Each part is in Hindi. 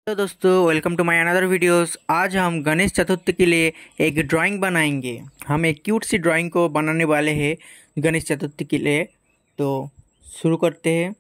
तो दोस्तों, welcome to my another videos. आज हम गणेश चतुर्थी के लिए एक ड्राइंग बनाएंगे। हम एक क्यूट सी ड्राइंग को बनाने वाले हैं गणेश चतुर्थी के लिए। तो शुरू करते हैं।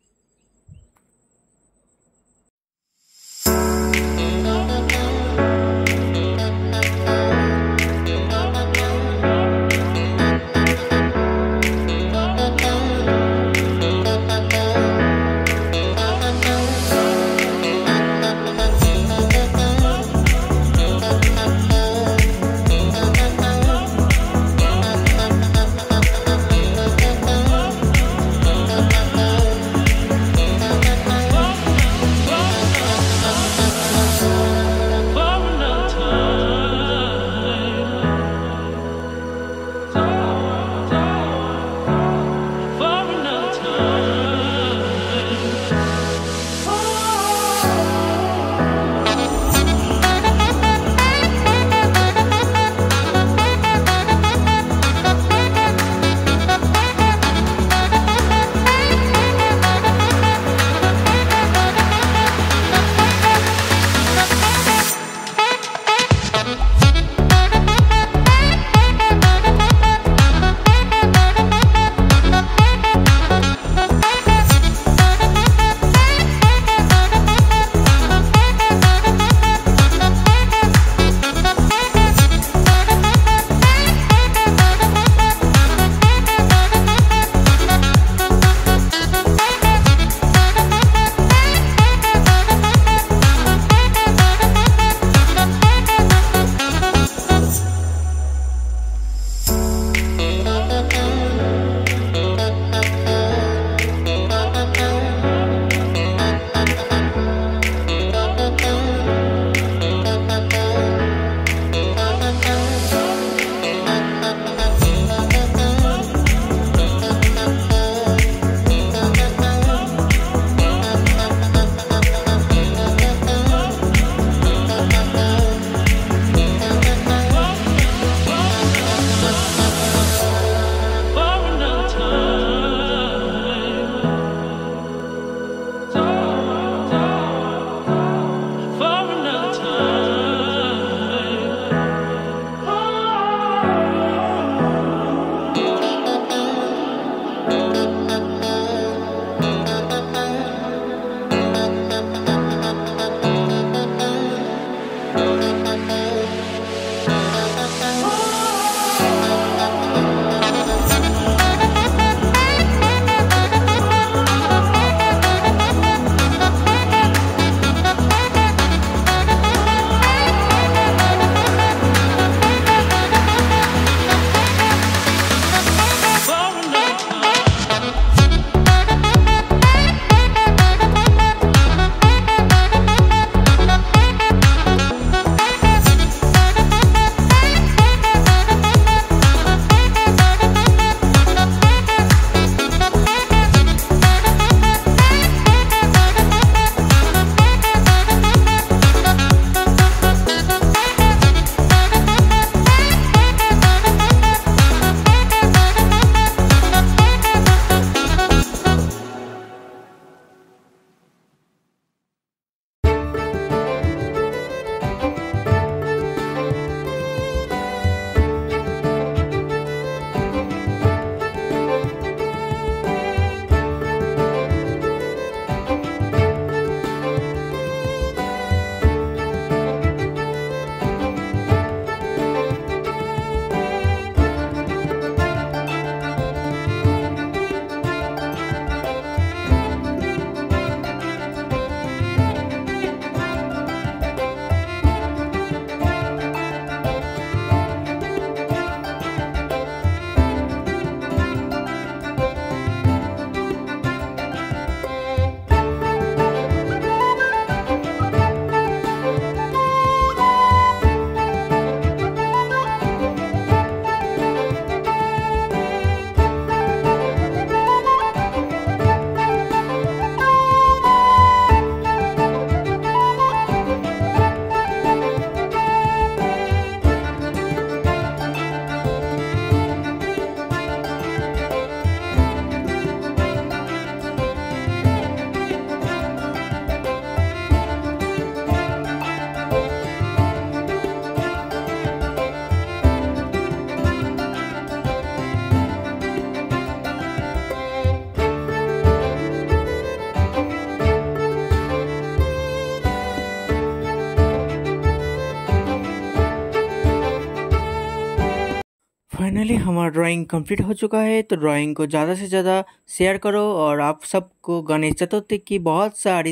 फाइनली हमारा ड्राइंग कंप्लीट हो चुका है। तो ड्राइंग को ज़्यादा से ज़्यादा शेयर करो और आप सबको गणेश चतुर्थी की बहुत सारी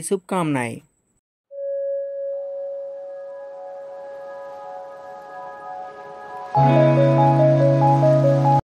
शुभकामनाएं।